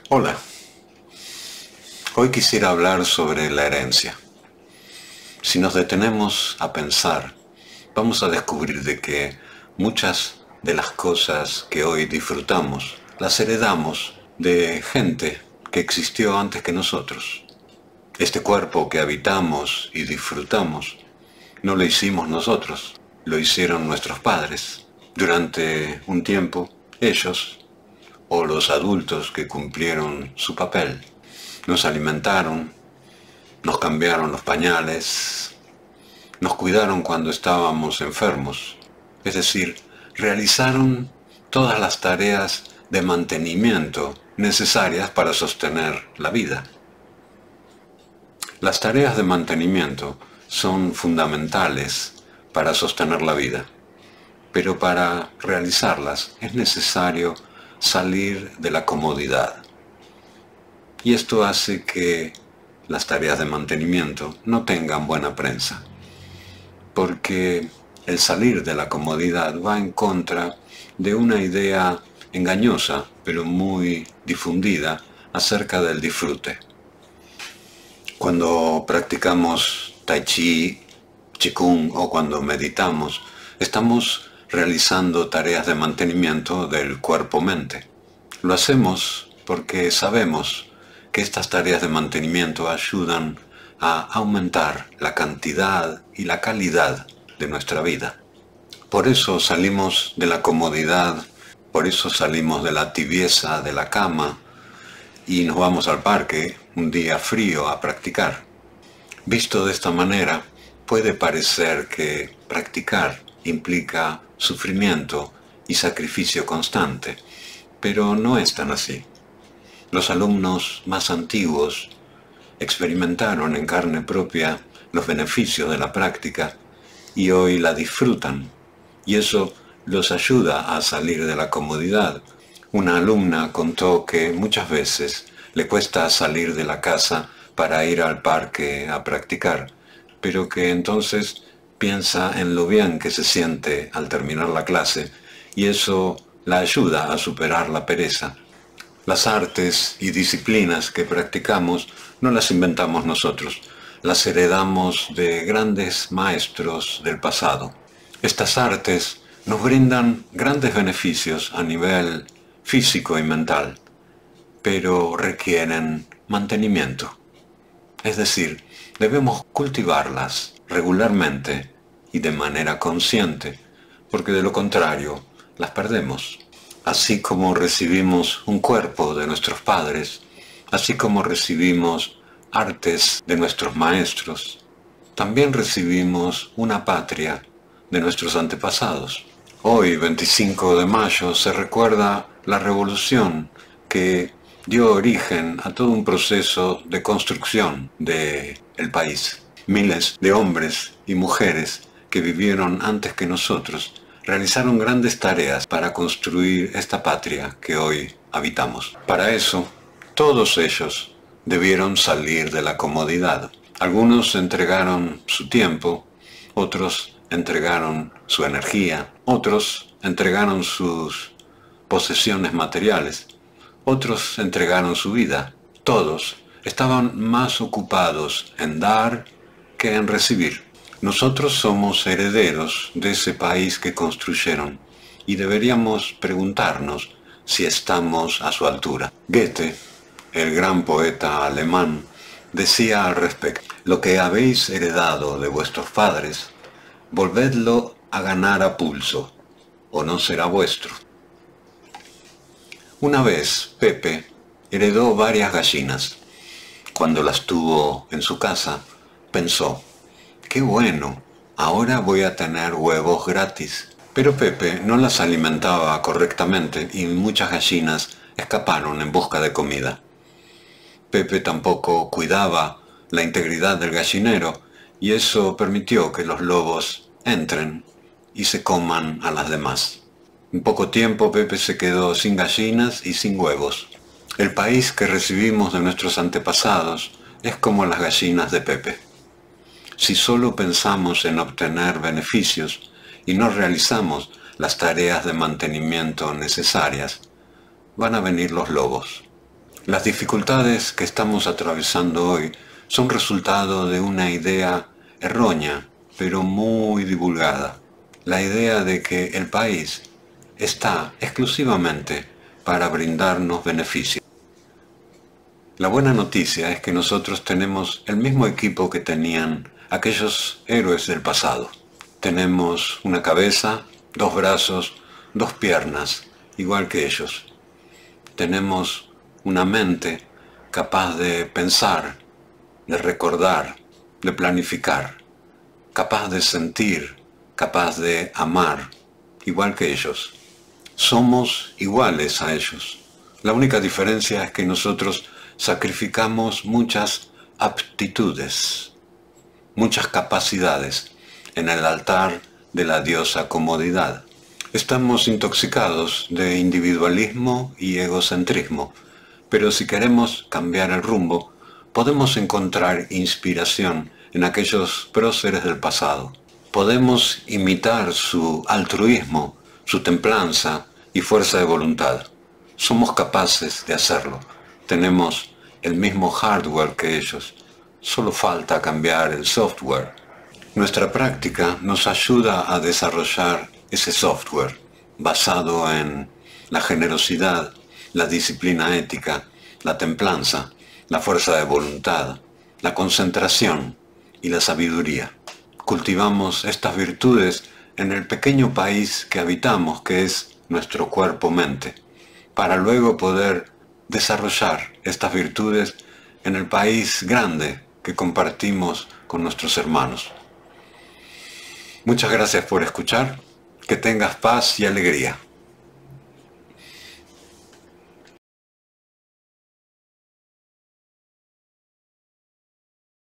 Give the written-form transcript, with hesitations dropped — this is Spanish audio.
Hola, hoy quisiera hablar sobre la herencia. Si nos detenemos a pensar, vamos a descubrir de que muchas de las cosas que hoy disfrutamos las heredamos de gente que existió antes que nosotros. Este cuerpo que habitamos y disfrutamos no lo hicimos nosotros, lo hicieron nuestros padres. Durante un tiempo, ellos, o los adultos que cumplieron su papel, nos alimentaron, nos cambiaron los pañales, nos cuidaron cuando estábamos enfermos, es decir, realizaron todas las tareas de mantenimiento necesarias para sostener la vida. Las tareas de mantenimiento son fundamentales para sostener la vida, pero para realizarlas es necesario salir de la comodidad. Y esto hace que las tareas de mantenimiento no tengan buena prensa, porque el salir de la comodidad va en contra de una idea engañosa, pero muy difundida, acerca del disfrute. Cuando practicamos tai chi, qigong o cuando meditamos, estamos realizando tareas de mantenimiento del cuerpo-mente. Lo hacemos porque sabemos que estas tareas de mantenimiento ayudan a aumentar la cantidad y la calidad de nuestra vida. Por eso salimos de la comodidad, por eso salimos de la tibieza de la cama y nos vamos al parque un día frío a practicar. Visto de esta manera, puede parecer que practicar implica sufrimiento y sacrificio constante, pero no es tan así. Los alumnos más antiguos experimentaron en carne propia los beneficios de la práctica y hoy la disfrutan, y eso los ayuda a salir de la comodidad. Una alumna contó que muchas veces le cuesta salir de la casa para ir al parque a practicar, pero que entonces piensa en lo bien que se siente al terminar la clase y eso la ayuda a superar la pereza. Las artes y disciplinas que practicamos no las inventamos nosotros, las heredamos de grandes maestros del pasado. Estas artes nos brindan grandes beneficios a nivel físico y mental, pero requieren mantenimiento. Es decir, debemos cultivarlas regularmente y de manera consciente, porque de lo contrario las perdemos. Así como recibimos un cuerpo de nuestros padres, así como recibimos artes de nuestros maestros, también recibimos una patria de nuestros antepasados. Hoy, 25 de mayo, se recuerda la revolución que dio origen a todo un proceso de construcción del país. Miles de hombres y mujeres que vivieron antes que nosotros realizaron grandes tareas para construir esta patria que hoy habitamos. Para eso, todos ellos debieron salir de la comodidad. Algunos entregaron su tiempo, otros entregaron su energía, otros entregaron sus posesiones materiales, otros entregaron su vida. Todos estaban más ocupados en dar que en recibir. Nosotros somos herederos de ese país que construyeron y deberíamos preguntarnos si estamos a su altura. Goethe, el gran poeta alemán, decía al respecto: lo que habéis heredado de vuestros padres, volvedlo a ganar a pulso, o no será vuestro. Una vez Pepe heredó varias gallinas. Cuando las tuvo en su casa, pensó: ¡qué bueno! Ahora voy a tener huevos gratis. Pero Pepe no las alimentaba correctamente y muchas gallinas escaparon en busca de comida. Pepe tampoco cuidaba la integridad del gallinero y eso permitió que los lobos entren y se coman a las demás. En poco tiempo Pepe se quedó sin gallinas y sin huevos. El país que recibimos de nuestros antepasados es como las gallinas de Pepe. Si solo pensamos en obtener beneficios y no realizamos las tareas de mantenimiento necesarias, van a venir los lobos. Las dificultades que estamos atravesando hoy son resultado de una idea errónea, pero muy divulgada. La idea de que el país está exclusivamente para brindarnos beneficios. La buena noticia es que nosotros tenemos el mismo equipo que tenían aquellos héroes del pasado. Tenemos una cabeza, 2 brazos, 2 piernas, igual que ellos. Tenemos una mente capaz de pensar, de recordar, de planificar, capaz de sentir, capaz de amar, igual que ellos. Somos iguales a ellos. La única diferencia es que nosotros sacrificamos muchas aptitudes, muchas capacidades en el altar de la diosa comodidad. Estamos intoxicados de individualismo y egocentrismo, pero si queremos cambiar el rumbo, podemos encontrar inspiración en aquellos próceres del pasado. Podemos imitar su altruismo, su templanza y fuerza de voluntad. Somos capaces de hacerlo. Tenemos el mismo hardware que ellos. Solo falta cambiar el software. Nuestra práctica nos ayuda a desarrollar ese software basado en la generosidad, la disciplina ética, la templanza, la fuerza de voluntad, la concentración y la sabiduría. Cultivamos estas virtudes en el pequeño país que habitamos, que es nuestro cuerpo-mente, para luego poder desarrollar estas virtudes en el país grande que compartimos con nuestros hermanos. Muchas gracias por escuchar. Que tengas paz y alegría.